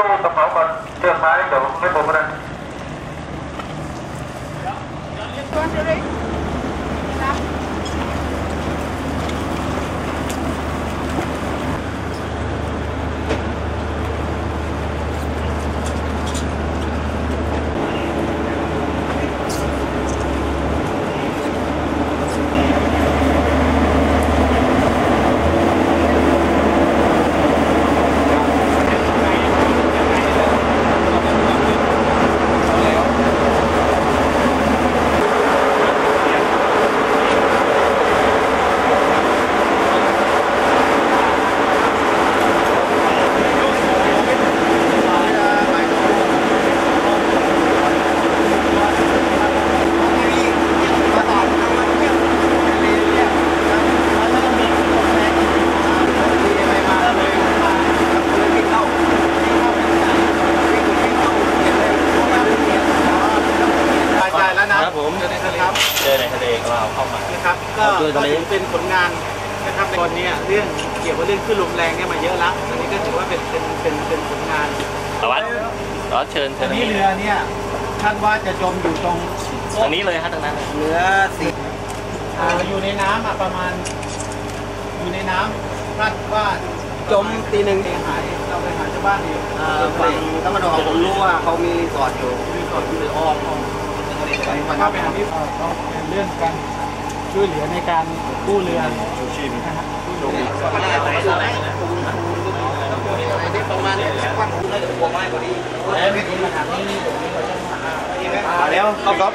กระเป๋าก่อนเชือกท้ายเดี๋ยวไม่ผมนะครับผมเจอในทะเลครับเจอในทะเลก็เราเข้ามานะครับก็เป็นผลงานนะครับในตอนนี้เรื่องเกี่ยวกับเรื่องคลื่นลมแรงเนี่ยมาเยอะแล้วอันนี้ก็ถือว่าเป็นผลงานสวัสดีเชิญนี่เรือเนี่ยคาดว่าจะจมอยู่ตรงนี้เลยฮะตรงนั้นเรือสิอยู่ในน้ำประมาณอยู่ในน้ำคาดว่าจมตีหนึ่งหายเราไปหาชาวบ้านอยู่ฝั่งตะวันออกผมรู้ว่าเขามีรีสอร์ทอยู่เลยอ้อมเข้าไปหาที่ต้องเป็นเรื่องการช่วยเหลือในการกู้เรือชูชีพนะฮะประมาณนี้สักวันผมเลยจะบวกไม้กว่านี้แล้วมีปัญหานี้แล้วครับ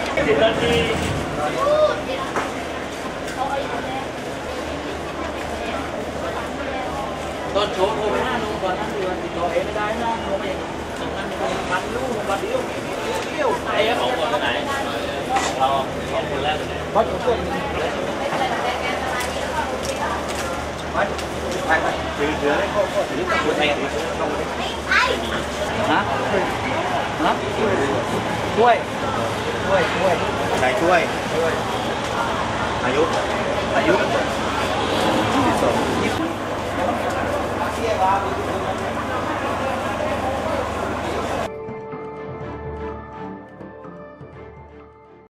ต้นโชว์โทรไปหน้าลุงก่อนนั่งเรือติดต่อเองไม่ได้นะลุงเองมันลูกมันเดียวไอ้ของคนไหนเราสองคนแรกเพราะจุดเกิดถือได้ข้อถือกับคนไทยฮะช่วยใครช่วยอายุ